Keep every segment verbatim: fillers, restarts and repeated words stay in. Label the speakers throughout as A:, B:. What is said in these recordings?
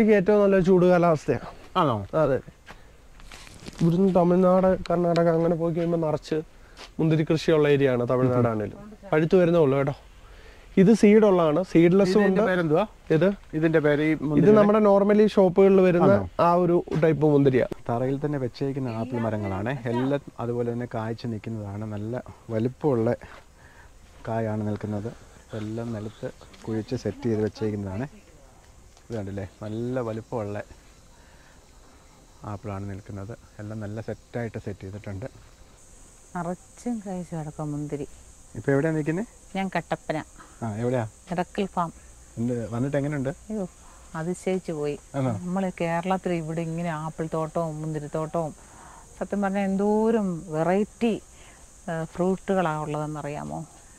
A: മുന്തിരിക്ക് ഏറ്റവും നല്ല ചൂട് കാലാവസ്ഥയാണ്.
B: ആണോ?
A: അതെ. ഇവിടുന്ന് തമിഴ്നാട്, കർണാടക അങ്ങനെ പോയി കഴിയുമ്പോൾ നിറച്ച് മുന്തിരി കൃഷിയുള്ള ഏരിയ ആണ് തമിഴ്നാടാണേലും. പഴുത്തു വരുന്നേ ഉള്ളൂ കേട്ടോ. ഇത് സീഡുള്ളതാണ്, സീഡ്ലെസ്സും ഉണ്ട്.
B: പേരെന്തുവാ
A: ഇത്?
B: ഇതിന്റെ പേര്
A: ഇത് നമ്മുടെ നോർമലി ഷോപ്പുകളിൽ വരുന്ന ആ ഒരു ടൈപ്പ് മുന്തിരിയാണ്.
B: തറയിൽ തന്നെ വെച്ചേക്കുന്ന ആപ്പിൾ മരങ്ങളാണ് എല്ലാം. അതുപോലെ തന്നെ കായ്ച്ചു നിൽക്കുന്നതാണ്. നല്ല വലുപ്പമുള്ള കായാണ് നിൽക്കുന്നത്. എല്ലാം നിലത്ത് കുഴിച്ച് സെറ്റ് ചെയ്ത് വെച്ചേക്കുന്നതാണ്. ഇത് കണ്ടില്ലേ, നല്ല വലുപ്പമുള്ള ആപ്പിളാണ് നിൽക്കുന്നത്. എല്ലാം നല്ല സെറ്റായിട്ട് സെറ്റ് ചെയ്തിട്ടുണ്ട്.
C: നിറച്ചും കഴിച്ചു കിടക്കാം മുന്തിരി.
B: ഇപ്പോൾ എവിടെയാണ് നിൽക്കുന്നത്?
C: ഞാൻ കട്ടപ്പന.
B: ആ, എവിടെയാ?
C: ഇടക്കൽ ഫാം.
B: എന്ത് വന്നിട്ട് എങ്ങനെയുണ്ട്?
C: അയ്യോ, അതിശയിച്ചു പോയി. നമ്മൾ കേരളത്തിൽ ഇവിടെ ഇങ്ങനെ ആപ്പിൾ തോട്ടവും മുന്തിരിത്തോട്ടവും സത്യം പറഞ്ഞാൽ എന്തോരം വെറൈറ്റി ഫ്രൂട്ടുകളാണ് ഉള്ളതെന്നറിയാമോ?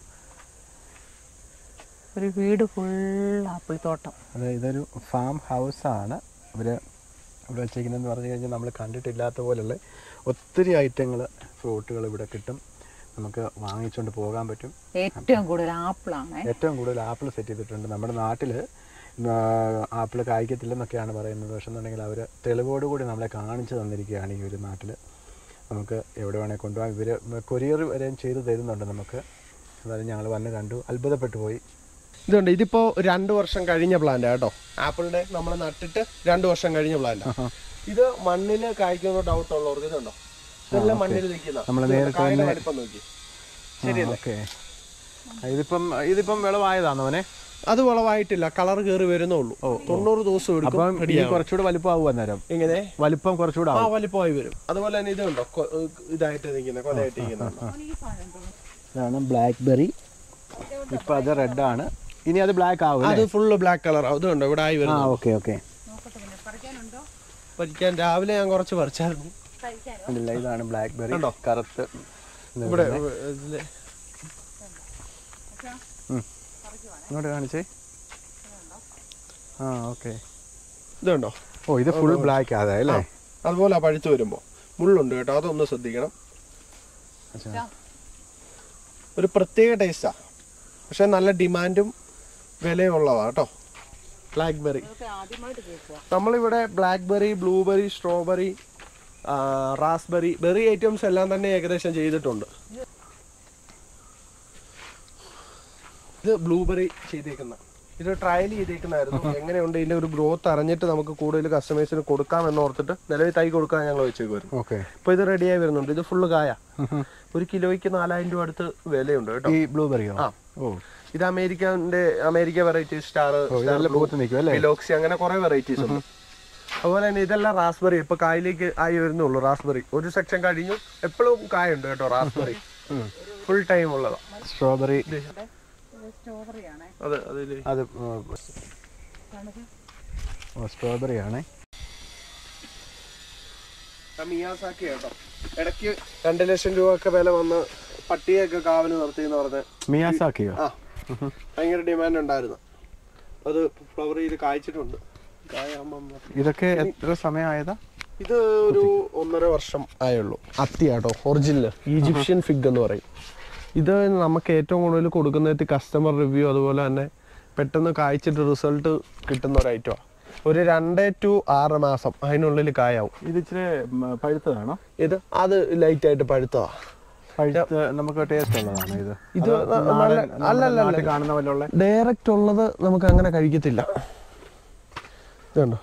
C: ഒരു വീട് ഫുൾ ആപ്പിൾ തോട്ടം.
B: അതെ, ഇതൊരു ഫാം ഹൗസാണ് ഇവർ ഇവിടെ വെച്ചേക്കുന്നതെന്ന് പറഞ്ഞു കഴിഞ്ഞാൽ നമ്മൾ കണ്ടിട്ടില്ലാത്ത പോലുള്ള ഒത്തിരി ഐറ്റങ്ങൾ ഫ്രൂട്ടുകൾ ഇവിടെ കിട്ടും. നമുക്ക് വാങ്ങിച്ചുകൊണ്ട് പോകാൻ പറ്റും.
C: ഏറ്റവും കൂടുതൽ ആപ്പിളാണ്.
B: ഏറ്റവും കൂടുതൽ ആപ്പിൾ സെറ്റ് ചെയ്തിട്ടുണ്ട്. നമ്മുടെ നാട്ടിൽ ആപ്പിൾ കായ്ക്കത്തില്ലെന്നൊക്കെയാണ് പറയുന്നത്. പക്ഷെ എന്നുണ്ടെങ്കിൽ അവർ തെളിവോടുകൂടി നമ്മളെ കാണിച്ചു തന്നിരിക്കുകയാണ് ഈ ഒരു നാട്ടിൽ. നമുക്ക് എവിടെ വേണമെങ്കിൽ കൊണ്ടുപോകാം. ഇവർ കൊറിയർ വരെയും ചെയ്ത് തരുന്നുണ്ട് നമുക്ക്. അതായത് ഞങ്ങൾ വന്ന് കണ്ടു, അത്ഭുതപ്പെട്ടു പോയി.
A: ഇതുണ്ട്, ഇതിപ്പോൾ രണ്ട് വർഷം കഴിഞ്ഞ പ്ലാന്റ് കേട്ടോ. ആപ്പിളിന്റെ നമ്മൾ നട്ടിട്ട് രണ്ട് വർഷം കഴിഞ്ഞ പ്ലാന്റ്. ഇത് മണ്ണിൽ കായ്ക്കുന്ന ഡൗട്ട് ഉള്ളവർക്ക് ഇതുണ്ടോ, ഇതെല്ലാം മണ്ണിൽ നിൽക്കുന്ന വലിപ്പം നോക്കി. ശരിയല്ലേ?
B: ഇതിപ്പം ഇതിപ്പം വിളവായതാണോ അവനെ?
A: അത് വിളവായിട്ടില്ല, കളർ കയറി വരുന്നേ ഉള്ളൂ. തൊണ്ണൂറ് ദിവസം എടുക്കും.
B: കുറച്ചുകൂടെ വലുപ്പമാകും അന്നേരം.
A: എങ്ങനെ?
B: വലിപ്പം കുറച്ചുകൂടെ
A: ആ വലിപ്പമായി വരും. അതുപോലെ തന്നെ ഇതുണ്ടോ, ഇതായിട്ട് നിൽക്കുന്ന കൊലയായിട്ട് നിൽക്കുന്ന
B: ഇതാണ് ബ്ലാക്ക് ബെറി. ഇപ്പം അത് റെഡാണ്. ഇനി അത് ബ്ലാക്ക് ആവും.
A: അത് ഫുള്ള് ബ്ലാക്ക് കളർ. അതുണ്ടോ ഇവിടെ ആയി വരുന്നത്.
B: Okay okay.
A: പറിക്കാൻ രാവിലെ ഞാൻ കുറച്ച് പറിച്ചായിരുന്നു.
B: ഇതാണ് ബ്ലാക്ക് ബെറി. കറുത്ത്
A: ഇവിടെ
B: ഇങ്ങോട്ട് കാണിച്ചേ. ആ ഓക്കെ.
A: ഇതുണ്ടോ?
B: ഓ, ഇത് ഫുൾ ബ്ലാക്ക് ആകാം അല്ലേ?
A: അതുപോലെ പഴുത്ത് വരുമ്പോൾ മുള്ളുണ്ട് കേട്ടോ, അതൊന്ന് ശ്രദ്ധിക്കണം. ഒരു പ്രത്യേക ടേസ്റ്റാ, പക്ഷെ നല്ല ഡിമാൻഡും വിലയുള്ളതാ കേട്ടോ ബ്ലാക്ക് ബെറി. നമ്മളിവിടെ blackberry, blueberry, strawberry, raspberry, berry items എല്ലാം തന്നെ ഏകദേശം ചെയ്തിട്ടുണ്ട്. ഇത് ബ്ലൂബെറി ചെയ്തേക്കുന്ന, ഇത് ട്രയൽ ചെയ്തേക്കുന്നതായിരുന്നു. എങ്ങനെയുണ്ട് ഇതിന്റെ ഒരു ഗ്രോത്ത് അറിഞ്ഞിട്ട് നമുക്ക് കൂടുതൽ കസ്റ്റമേഴ്സിന് കൊടുക്കാം എന്ന് ഓർത്തിട്ട് നിലവിൽ തൈ കൊടുക്കാൻ ഞങ്ങൾ വെച്ചേക്കുമായിരുന്നു. ഇപ്പൊ ഇത് റെഡിയായി വരുന്നുണ്ട്. ഇത് ഫുള്ള് കായ. ഒരു കിലോയ്ക്ക് നാലായിരം രൂപ അടുത്ത് വിലയുണ്ട് കേട്ടോ
B: ഈ ബ്ലൂബെറിയോ.
A: ആ, ഇത് അമേരിക്കന്റെ അമേരിക്ക വെറൈറ്റീസ്, സ്റ്റാർ, ഫിലോക്സി, അങ്ങനെ കുറെ വെറൈറ്റീസ് ഉണ്ട്. അതുപോലെ തന്നെ ഇതെല്ലാം റാസ്ബെറി. ഇപ്പൊ കായലേക്ക് ആയി വരുന്നുള്ളൂ റാസ്ബെറി. ഒരു സെക്ഷൻ കഴിഞ്ഞു, എപ്പോഴും കായ ഉണ്ട് കേട്ടോ റാസ്ബെറി, ഫുൾ ടൈം ഉള്ളതാ.
B: സ്ട്രോബെറി
A: അതെ അതില്
B: അത് സ്ട്രോബെറി ആണ്.
A: മിയാസാക്കി കേട്ടോ, ഇടയ്ക്ക് രണ്ട് ലക്ഷം രൂപ ഒക്കെ വില വന്ന് പട്ടിയൊക്കെ കാവല് നിർത്തിയെന്ന് പറഞ്ഞ്.
B: മിയാസാക്കിയോ?
A: ആ, ഭയങ്കര ഡിമാൻഡ് ഉണ്ടായിരുന്നു. അത് ഫ്ലവർ ചെയ്ത് കായ്ച്ചിട്ടുണ്ട്.
B: ഇതൊക്കെ എത്ര സമയമായതാ?
A: ഇത് ഒരു ഒന്നര വർഷം ആയുള്ളൂ. അത്തിയാട്ടോ, ഒറിജിനൽ ഈജിപ്ഷ്യൻ ഫിഗ് എന്ന് പറയും. ഇത് നമുക്ക് ഏറ്റവും കൂടുതൽ കൊടുക്കുന്നത് കസ്റ്റമർ റിവ്യൂ, അതുപോലെ തന്നെ പെട്ടെന്ന് കായ്ച്ചിട്ട് റിസൾട്ട് കിട്ടുന്ന ഒരു ഐറ്റമാണ്. ഒരു രണ്ട് ടു ആറ് മാസം അതിനുള്ളിൽ കായാവും.
B: ഇത് ഇച്ചിരി പഴുത്തതാണോ?
A: ഇത് അത് ലൈറ്റ് ആയിട്ട് പഴുത്തതാ.
B: നമുക്ക് ടേസ്റ്റ് ഉള്ളതാണോ ഇത്?
A: ഇത് അല്ലല്ല,
B: കാണുന്ന പോലെ
A: ഡയറക്റ്റ് ഉള്ളത് നമുക്ക് അങ്ങനെ കഴിക്കത്തില്ല. ഇതുണ്ടോ,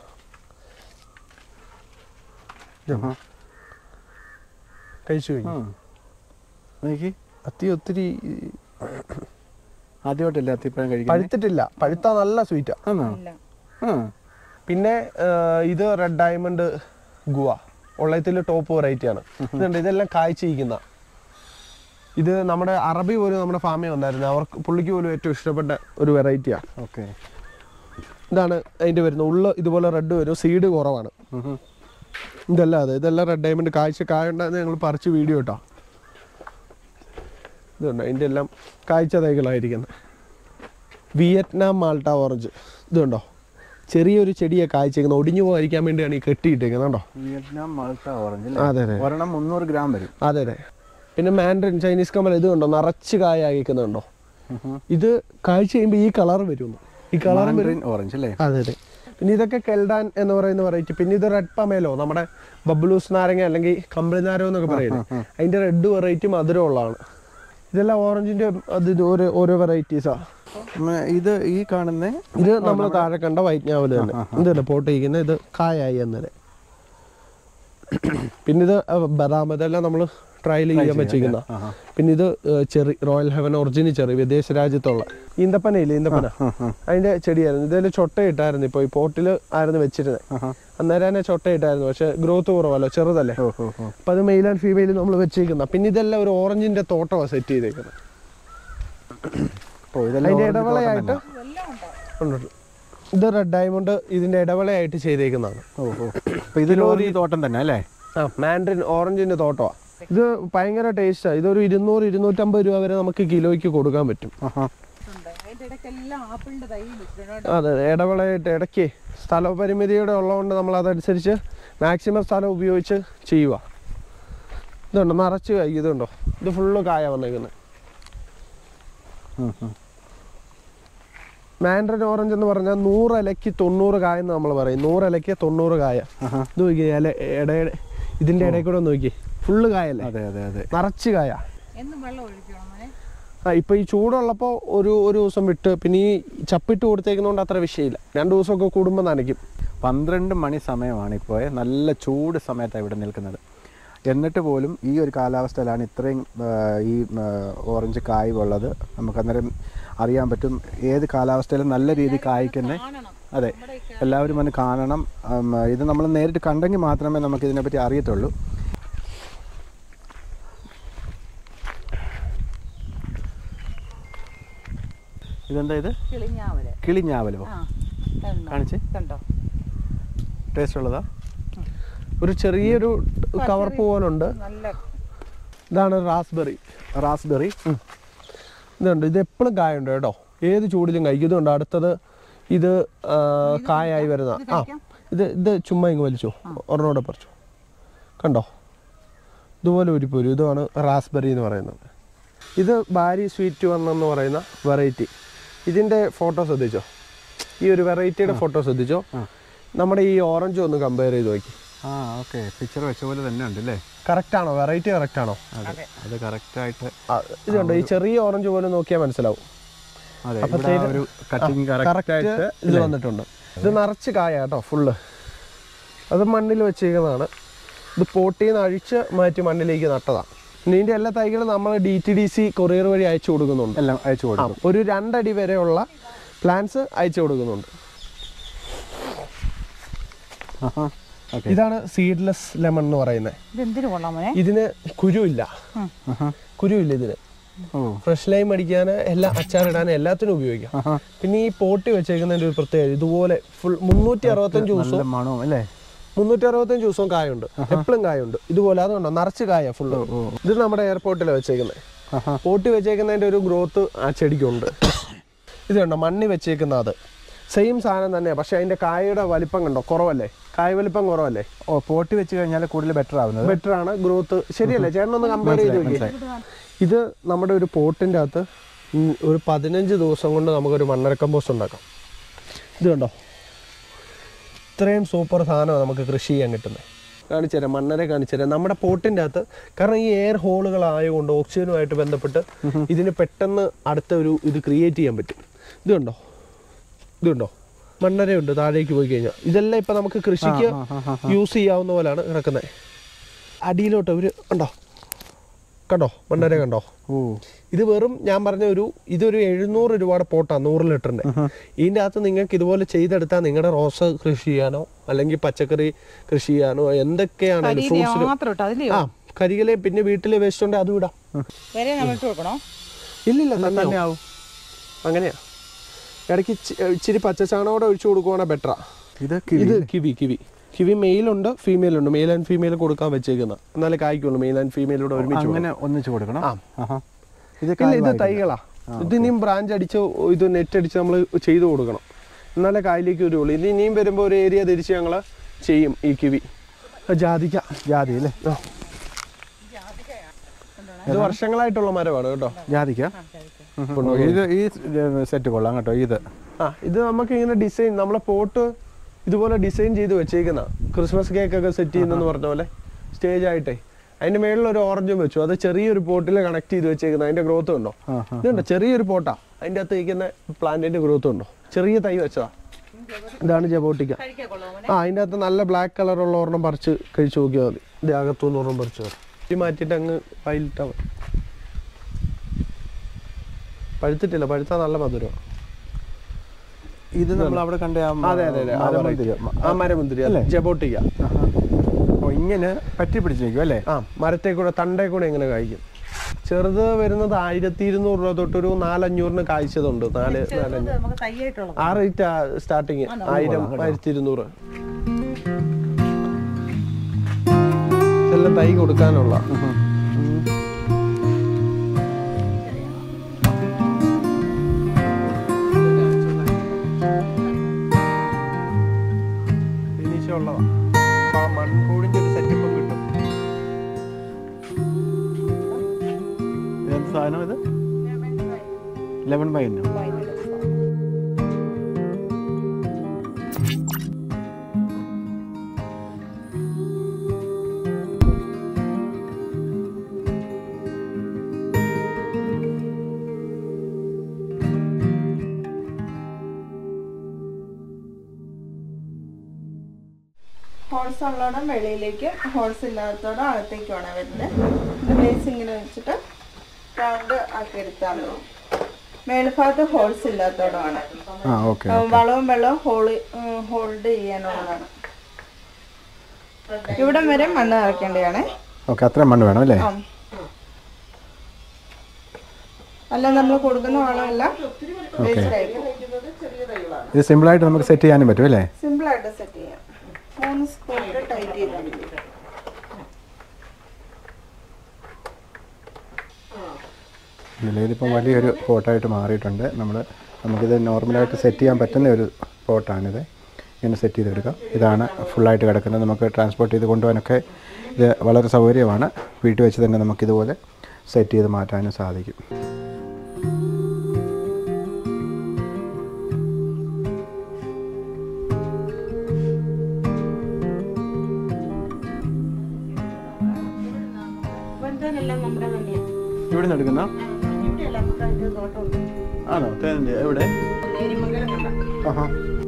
A: കഴിച്ചു കഴിഞ്ഞു. അത്തി ഒത്തിരി
B: ആദ്യമായിട്ടല്ലേ അത്തിപ്പഴം കഴിക്കും?
A: പഴുത്തിട്ടില്ല, പഴുത്താ നല്ല സ്വീറ്റാ. പിന്നെ ഇത് റെഡ് ഡയമണ്ട് ഗുവ ഉള്ളതിൽ ടോപ്പ് വെറൈറ്റി ആണ്. ഇതുണ്ട്, ഇതെല്ലാം കായ്ച്ചിരിക്കുന്ന. ഇത് നമ്മുടെ അറബി പോലും നമ്മുടെ ഫാമിൽ വന്നായിരുന്നു. അവർക്ക് പുള്ളിക്ക് പോലും ഏറ്റവും ഇഷ്ടപ്പെട്ട ഒരു വെറൈറ്റിയാണ്.
B: ഓക്കെ.
A: ഇതാണ് അതിൻ്റെ വരുന്നത്. ഉള്ള ഇതുപോലെ റെഡ് വരും, സീഡ് കുറവാണ്. ഇതല്ല, അതെ ഇതെല്ലാം റെഡ് ഡയമണ്ട് കാഴ്ച കായ ഉണ്ടാകുന്ന ഞങ്ങൾ പറിച്ച് വീഡിയോ ഇട്ടാ. ഇതുണ്ട്, അതിൻ്റെ എല്ലാം കാഴ്ച തൈകളായിരിക്കുന്നത്. Vietnam Malta orange. ഇതുണ്ടോ, ചെറിയൊരു ചെടിയെ കായ്ച്ചേക്കുന്നത്, ഒടിഞ്ഞു പോകാതിരിക്കാൻ വേണ്ടിയാണ് ഈ കെട്ടിയിട്ടേക്കുന്നത്. കേട്ടോ,
B: വിയറ്റ്നാം മാൾട്ട ഓറഞ്ച്.
A: അതെ അതെ,
B: ഒരെണ്ണം മുന്നൂറ് ഗ്രാം വരും.
A: അതെ അതെ. പിന്നെ മാൻഡറിൻ ചൈനീസ് കമൽ, ഇത് കണ്ടോ നിറച്ച് കായ ആകിക്കുന്നുണ്ടോ. ഇത് കാഴ്ച ചെയ്യുമ്പോൾ ഈ കളർ വരുന്നു. ഈ കളർ
B: ഓറഞ്ച് അല്ലേ?
A: അതെ അതെ. പിന്നെ ഇതൊക്കെ കെൽഡാൻ എന്ന് പറയുന്ന വെറൈറ്റി. പിന്നെ ഇത് റെഡ് പമേലോ, നമ്മുടെ ബബ്ലൂസ് നാരങ്ങ അല്ലെങ്കിൽ കമ്പിളി നാരോ എന്നൊക്കെ പറയുന്നത്, അതിൻ്റെ റെഡ് വെറൈറ്റി മധുരമുള്ളതാണ്. ഇതെല്ലാം ഓറഞ്ചിൻ്റെ അത് ഇത് ഓരോ ഓരോ വെറൈറ്റീസാണ്.
B: ഇത് ഈ കാണുന്ന
A: ഇത് നമ്മൾ താഴെ കണ്ട വൈറ്റ് ഞാവൽ തന്നെ. ഇതല്ലേ പോട്ട് ഇരിക്കുന്നത്, ഇത് കായായി അന്നേരം. പിന്നെ ഇത് ബദാം, ഇതെല്ലാം നമ്മൾ ട്രയൽ ചെയ്യാൻ വെച്ചിരിക്കുന്ന. പിന്നെ ഇത് cherry, royal heaven original cherry, വിദേശ രാജ്യത്തുള്ള ഈന്തപ്പനയില്ലേ, ഈന്തപ്പന, അതിന്റെ ചെടിയായിരുന്നു. ഇതിൽ ചൊട്ടയിട്ടായിരുന്നു. ഇപ്പോൾ ഈ പോട്ടിൽ ആയിരുന്നു വെച്ചിരുന്നത്. അന്നേരം തന്നെ ചൊട്ടയിട്ടായിരുന്നു, പക്ഷെ ഗ്രോത്ത് കുറവല്ലോ, ചെറുതല്ലേ. അപ്പൊ അത് മെയിൽ ആൻഡ് ഫീമെയിൽ നമ്മൾ വെച്ചിരിക്കുന്ന. പിന്നെ ഇതെല്ലാം ഒരു ഓറഞ്ചിന്റെ തോട്ടമാണ് സെറ്റ് ചെയ്തേക്കുന്നത്. അതിന്റെ ഇടവേളയായിട്ട് ഇത് റെഡ് ഡയമണ്ട് ഇതിന്റെ ഇടവേളയായിട്ട് ചെയ്തേക്കുന്നതാണ്.
B: ഇതിലൊരു തോട്ടം തന്നെ അല്ലേ?
A: ആ, മാൻഡറിൻ ഓറഞ്ചിന്റെ തോട്ടമാണ്. ഇത് ഭയങ്കര ടേസ്റ്റാണ്. ഇതൊരു ഇരുന്നൂറ് ഇരുന്നൂറ്റമ്പത് രൂപ വരെ നമുക്ക് കിലോയ്ക്ക് കൊടുക്കാൻ പറ്റും. അതെ, ഇടവേളയായിട്ട് ഇടയ്ക്ക് സ്ഥലപരിമിതിയുടെ ഉള്ളതുകൊണ്ട് നമ്മൾ അതനുസരിച്ച് മാക്സിമം സ്ഥലം ഉപയോഗിച്ച് ചെയ്യുക. ഇതുണ്ടോ നിറച്ച് കായ്, ഇതുണ്ടോ, ഇത് ഫുള്ള് കായ വന്നേക്കുന്നത്. മാൻഡറിൻ ഓറഞ്ച് എന്ന് പറഞ്ഞാൽ നൂറ് ഇലയ്ക്ക് തൊണ്ണൂറ് കായ എന്ന് നമ്മൾ പറയും. നൂറ് ഇലയ്ക്ക് തൊണ്ണൂറ് കായ. ഇത് നോക്കി ഇല ഇടയുടെ ഇതിന്റെ ഇടയിൽ കൂടെ നോക്കി, ഫുള്ള് കായല്ലേ.
B: അതെ അതെ അതെ,
A: നിറച്ച് കായ. ആ, ഇപ്പൊ ഈ ചൂടുള്ളപ്പോ ഒരു ഒരു ദിവസം വിട്ട്, പിന്നെ ഈ ചപ്പിട്ട് കൊടുത്തേക്കുന്നതുകൊണ്ട് അത്ര വിഷയമില്ല. രണ്ടു ദിവസമൊക്കെ കൂടുമ്പോൾ നനയ്ക്കും.
B: പന്ത്രണ്ട് മണി സമയമാണ് ഇപ്പോൾ, നല്ല ചൂട് സമയത്താണ് ഇവിടെ നിൽക്കുന്നത്. എന്നിട്ട് പോലും ഈ ഒരു കാലാവസ്ഥയിലാണ് ഇത്രയും ഈ ഓറഞ്ച് കായ് ഉള്ളത്. നമുക്കന്നേരം അറിയാൻ പറ്റും ഏത് കാലാവസ്ഥയിലും നല്ല രീതിയിൽ കായ്ക്കുന്നേ. അതെ, എല്ലാവരും വന്ന് കാണണം. ഇത് നമ്മൾ നേരിട്ട് കണ്ടെങ്കിൽ മാത്രമേ നമുക്ക് ഇതിനെപ്പറ്റി അറിയത്തുള്ളൂ. ഇതെന്താ ഇത്? കിളിഞ്ഞാവലോ? കാണിച്ചേ, ടേസ്റ്റ് ഉള്ളതാ?
A: ഒരു ചെറിയൊരു കവർപ്പ് പോലുണ്ട്. ഇതാണ് റാസ്ബെറി.
B: റാസ്ബെറി
A: ഇതുണ്ട്, ഇത് എപ്പോഴും കായുണ്ട് കേട്ടോ, ഏത് ചൂടിലും കഴിക്കും. ഇതുണ്ട് അടുത്തത്, ഇത് കായായി വരുന്ന. ആ, ഇത് ഇത് ചുമ്മാ ഇങ്ങ് വലിച്ചോ, ഒരെണ്ണോടെ പറിച്ചോ, കണ്ടോ, ഇതുപോലെ ഒരു പോരും. ഇതാണ് റാസ്ബെറി എന്ന് പറയുന്നത്. ഇത് ബാരി സ്വീറ്റ് വൺ എന്ന് പറയുന്ന വെറൈറ്റി. ഇതിൻ്റെ ഫോട്ടോ ശ്രദ്ധിച്ചോ, ഈ ഒരു വെറൈറ്റിയുടെ ഫോട്ടോ ശ്രദ്ധിച്ചോ. നമ്മുടെ ഈ ഓറഞ്ച് ഒന്ന് കമ്പയർ ചെയ്ത് നോക്കി.
B: ആ, ഓക്കെ, പിക്ചർ വെച്ച പോലെ തന്നെ ഉണ്ട് അല്ലേ?
A: കറക്റ്റാണോ? വെറൈറ്റി കറക്റ്റാണോ?
B: അതെ, അത് കറക്റ്റായിട്ട്.
A: ഇതുണ്ട്, ഈ ചെറിയ ഓറഞ്ച് പോലും നോക്കിയാൽ മനസ്സിലാവും. ഇത് വന്നിട്ടുണ്ട്. ഇത് നിറച്ച് കായ കേട്ടോ, ഫുള്ള്. അത് മണ്ണിൽ വെച്ചേക്കുന്നതാണ്. ഇത് പോട്ടിൽ നിന്ന് അഴിച്ച് മാറ്റി മണ്ണിലേക്ക് നട്ടതാണ്. ഇതിൻ്റെ എല്ലാ തൈകളും നമ്മൾ D T D C courier വഴി അയച്ചു കൊടുക്കുന്നുണ്ട്.
B: എല്ലാം അയച്ചു കൊടുക്കും.
A: ഒരു രണ്ടടി വരെയുള്ള പ്ലാന്റ്സ് അയച്ചു കൊടുക്കുന്നുണ്ട്. ഇതാണ് സീഡ്ലെസ് ലെമൺ എന്ന് പറയുന്നത്. ഇതിന് കുരുവില്ല, കുരുവില്ല ഇതിന്. ഫ്രഷ് ലൈം അടിക്കാൻ, എല്ലാം അച്ചാറിടാൻ, എല്ലാത്തിനും ഉപയോഗിക്കാം. പിന്നെ ഈ പോട്ടി വെച്ചേക്കുന്നതിന്റെ ഒരു പ്രത്യേകത, ഇതുപോലെ ഫുൾ മുന്നൂറ്റി അറുപത്തഞ്ച് ദിവസവും
B: അല്ലേ
A: മുന്നൂറ്റി അറുപത്തഞ്ച് ദിവസവും കായുണ്ട്, എപ്പോഴും കായുണ്ട്. ഇതുപോലെ അതുകൊണ്ടോ നിറച്ച് കായ ഫുള്ള്. ഇത് നമ്മുടെ എയർപോർട്ടിലാണ് വെച്ചേക്കുന്നത്. പോട്ടി വെച്ചേക്കുന്നതിന്റെ ഒരു ഗ്രോത്ത് ആ ചെടിക്കുണ്ട്. ഇത് കണ്ടോ, മണ്ണി വെച്ചേക്കുന്ന അത് സെയിം സാധനം തന്നെയാണ്, പക്ഷെ അതിന്റെ കായയുടെ വലിപ്പം കണ്ടോ, കുറവല്ലേ, കായ വലിപ്പം കുറവല്ലേ.
B: ഓ, പോട്ടി വെച്ച് കഴിഞ്ഞാൽ കൂടുതൽ ബെറ്റർ ആവുന്നത്.
A: ബെറ്റർ ആണ്, ഗ്രോത്ത് ശരിയല്ലേ? ചേട്ടനൊന്ന് കമ്പയർ ചെയ്ത് നോക്കിയേ. ഇത് നമ്മുടെ ഒരു പോട്ടിൻ്റെ അകത്ത് ഒരു പതിനഞ്ച് ദിവസം കൊണ്ട് നമുക്കൊരു മണ്ണര കമ്പോസ്റ്റ് ഉണ്ടാക്കാം. ഇത് കണ്ടോ, ഇത്രയും സൂപ്പർ സാധനമാണ് നമുക്ക് കൃഷി ചെയ്യാൻ കിട്ടുന്നത്. കാണിച്ചു തരാം, മണ്ണരെ കാണിച്ചു തരാം. നമ്മുടെ പോട്ടിൻ്റെ അകത്ത്, കാരണം ഈ എയർ ഹോളുകളായതുകൊണ്ട് ഓക്സിജനുമായിട്ട് ബന്ധപ്പെട്ട് ഇതിന് പെട്ടെന്ന് അടുത്ത ഒരു ഇത് ക്രിയേറ്റ് ചെയ്യാൻ പറ്റും. ഇത് കണ്ടോ, ഇത് കണ്ടോ, മണ്ണരയുണ്ട് താഴേക്ക് പോയി കഴിഞ്ഞാൽ. ഇതെല്ലാം ഇപ്പം നമുക്ക് കൃഷിക്ക് യൂസ് ചെയ്യാവുന്ന പോലെയാണ് കിടക്കുന്നത്. അടിയിലോട്ട് ഒരു ഉണ്ടോ, കണ്ടോ മണ്ണര കണ്ടോ. ഇത് വെറും ഞാൻ പറഞ്ഞ ഒരു ഇതൊരു എഴുന്നൂറ് രൂപയുടെ പോട്ടാണ്, നൂറ് ലിറ്ററിന്റെ. ഇതിൻ്റെ അകത്ത് നിങ്ങൾക്ക് ഇതുപോലെ ചെയ്തെടുത്താൽ നിങ്ങളുടെ റോസ് കൃഷി ചെയ്യാനോ അല്ലെങ്കിൽ പച്ചക്കറി കൃഷി ചെയ്യാനോ എന്തൊക്കെയാണെങ്കിലും ഫ്രൂട്ട്സിന് ആ കരികലെ പിന്നെ വീട്ടിലെ വേസ്റ്റ് ഉണ്ട് അതും ഇടാം. ഇല്ലില്ല, തന്നെ ആവും. അങ്ങനെയാ, ഇടയ്ക്ക് ഇച്ചിരി പച്ചച്ചാണോടെ ഒഴിച്ചു കൊടുക്കുവാണെങ്കിൽ ബെറ്ററാ. ഇത് ഇത് കിവി കിവി കിവി മെയിലുണ്ട് ഫീമെയിലുണ്ട്. മെയിൽ ആൻഡ് ഫീമെയിൽ കൊടുക്കാൻ വെച്ചേക്കുന്ന, എന്നാലേ കായ്ക്കുള്ളൂ. മെയിൽ ആൻഡ് ഫീമെയിലൂടെ ഒരുമിച്ച് ഒന്നിച്ച് കൊടുക്കണം. ഇത് ഇത് തൈകളാ. ഇത് ഇനിയും ബ്രാഞ്ച് അടിച്ച് ഇത് നെറ്റ് അടിച്ച് നമ്മൾ ചെയ്ത് കൊടുക്കണം, എന്നാലേ കായലേക്ക് വരുള്ളൂ. ഇത് ഇനിയും വരുമ്പോൾ ഒരു ഏരിയ തിരിച്ച് ഞങ്ങൾ ചെയ്യും. ഈ കിവി ജാതിക്ക, ജാതി അല്ലേ, ഇത് വർഷങ്ങളായിട്ടുള്ള മരമാണ് കേട്ടോ ജാതിക്ക.
B: ഇത് ഈ സെറ്റ് കൊള്ളാം കേട്ടോ. ഇത്
A: ആ ഇത് നമുക്ക് ഇങ്ങനെ ഡിസൈൻ നമ്മളെ പോട്ട് ഇതുപോലെ ഡിസൈൻ ചെയ്ത് വെച്ചേക്കുന്ന ക്രിസ്മസ് കേക്കൊക്കെ സെറ്റ് ചെയ്യുന്നെന്ന് പറഞ്ഞ പോലെ സ്റ്റേജ് ആയിട്ടേ അതിന്റെ മേളിൽ ഒരു ഓറഞ്ചും വെച്ചു. അത് ചെറിയൊരു പോട്ടിൽ കണക്ട് ചെയ്ത് വെച്ചേക്കുന്നത്. അതിന്റെ ഗ്രോത്ത് ഉണ്ടോ? ഇതുണ്ടോ, ചെറിയൊരു പോട്ടാ. അതിന്റെ അകത്ത് ഇരിക്കുന്ന പ്ലാന്റിന്റെ ഗ്രോത്ത് ഉണ്ടോ? ചെറിയ തൈ വെച്ചതാ. ഇതാണ് ജബോട്ടിക്ക. ആ, അതിന്റെ അകത്ത് നല്ല ബ്ലാക്ക് കളറുള്ള ഒരെണ്ണം പറിച്ച് കഴിച്ചു നോക്കിയാൽ മതി. ഇത് അകത്തുനിന്ന് ഒരെണ്ണം പറിച്ചു ഈ മാറ്റിയിട്ട് അങ്ങ് വയലിട്ടാ മതി. പഴുത്തിട്ടില്ല, പഴുത്താ നല്ല മധുരം.
B: ഇത് നമ്മൾ അവിടെ കണ്ട
A: അതെ അതെ അതെ ആ മരമുന്തിരി അല്ലേ, ജബോട്ടിക്ക.
B: ഇങ്ങനെ പറ്റി പിടിച്ചിരിക്കും അല്ലേ? ആ,
A: മരത്തെ കൂടെ തണ്ടേ കൂടെ ഇങ്ങനെ കായ്ക്കും. ചെറുത് വരുന്നത് ആയിരത്തി ഇരുന്നൂറ് രൂപ തൊട്ടൊരു നാലഞ്ഞൂറിന് കായ്ച്ചതുണ്ട്. നാല് നാലഞ്ഞൂറ് ആ റേറ്റ് സ്റ്റാർട്ടിങ്. ആയിരം ആയിരത്തി ഇരുന്നൂറ് എല്ലാം തൈ കൊടുക്കാനുള്ള. ഫിനിഷുള്ളതാ. മൺകൂടിന്റെ ഒരു സെറ്റപ്പും കിട്ടും.
B: എന്ത് സാധനം ഇത്? ലെമൺ പൈനോ?
D: ഹോൾസ് ഉള്ളോടം വെളിയിലേക്ക്, ഹോൾസ് ഇല്ലാത്തതോടെ അകത്തേക്കുമാണ് വരുന്നത്. ഇത് ബേസ് ഇങ്ങനെ വെച്ചിട്ട് റൗണ്ട് ആക്കി എടുത്താൽ മതി. മേൽഭാഗത്ത് ഹോൾസ് ഇല്ലാത്തതോടമാണ്. വളവും വെള്ളവും ഹോള് ഹോൾഡ് ചെയ്യാനുള്ളതാണ്. ഇവിടം വരെ മണ്ണ് നിറയ്ക്കേണ്ടതാണ്.
B: അത്ര മണ്ണ് വേണം അല്ലേ?
D: അല്ല, നമ്മൾ കൊടുക്കുന്ന വളമെല്ലാം
B: ഇത് സിമ്പിളായിട്ട് നമുക്ക് സെറ്റ് ചെയ്യാനും പറ്റും അല്ലേ?
D: സിമ്പിളായിട്ട് സെറ്റ് ചെയ്യാം. മൂന്ന് സ്ക്രൂ ടൈറ്റ് ചെയ്താൽ മതി.
B: ഇതിപ്പം വലിയൊരു പോട്ടായിട്ട് മാറിയിട്ടുണ്ട്. നമ്മൾ നമുക്കിത് നോർമലായിട്ട് സെറ്റ് ചെയ്യാൻ പറ്റുന്ന ഒരു പോട്ടാണിത്. ഇങ്ങനെ സെറ്റ് ചെയ്തെടുക്കാം. ഇതാണ് ഫുള്ളായിട്ട് കിടക്കുന്നത്. നമുക്ക് ട്രാൻസ്പോർട്ട് ചെയ്ത് കൊണ്ടുപോകാനൊക്കെ ഇത് വളരെ സൗകര്യമാണ്. വീട്ടിൽ വെച്ച് തന്നെ നമുക്കിതുപോലെ സെറ്റ് ചെയ്ത് മാറ്റാനും സാധിക്കും. ഇവിടെ നിന്ന് എടുക്കുന്ന ആണോ? തേനിൻ്റെ എവിടെ? ആഹാ,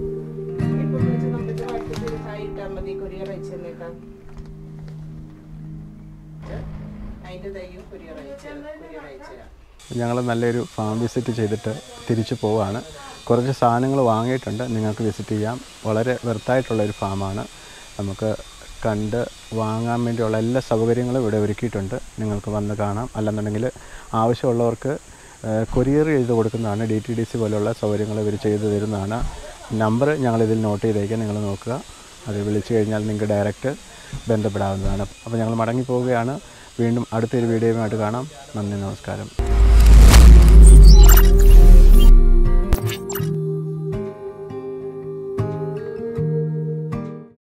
B: ഞങ്ങൾ നല്ലൊരു ഫാം വിസിറ്റ് ചെയ്തിട്ട് തിരിച്ചു പോവുകയാണ്. കുറച്ച് സാധനങ്ങൾ വാങ്ങിയിട്ടുണ്ട്, നിങ്ങൾക്ക് വിസിറ്റ് ചെയ്യാം. വളരെ വെർത്തായിട്ടുള്ളൊരു ഫാമാണ്. നമുക്ക് കണ്ട് വാങ്ങാൻ വേണ്ടിയുള്ള എല്ലാ സൗകര്യങ്ങളും ഇവിടെ ഒരുക്കിയിട്ടുണ്ട്. നിങ്ങൾക്ക് വന്ന് കാണാം. അല്ലെന്നുണ്ടെങ്കിൽ ആവശ്യമുള്ളവർക്ക് കൊറിയർ ചെയ്ത് കൊടുക്കുന്നതാണ്. ഡി ടി ഡി സി പോലെയുള്ള സൗകര്യങ്ങൾ ഇവർ ചെയ്തു തരുന്നതാണ്. നമ്പർ ഞങ്ങളിതിൽ നോട്ട് ചെയ്തേക്കാം, നിങ്ങൾ നോക്കുക. അത് വിളിച്ചു കഴിഞ്ഞാൽ നിങ്ങൾക്ക് ഡയറക്റ്റ് ബന്ധപ്പെടാവുന്നതാണ്. അപ്പോൾ ഞങ്ങൾ മടങ്ങി പോവുകയാണ്. വീണ്ടും അടുത്തൊരു വീഡിയോയുമായിട്ട് കാണാം. നന്ദി, നമസ്കാരം.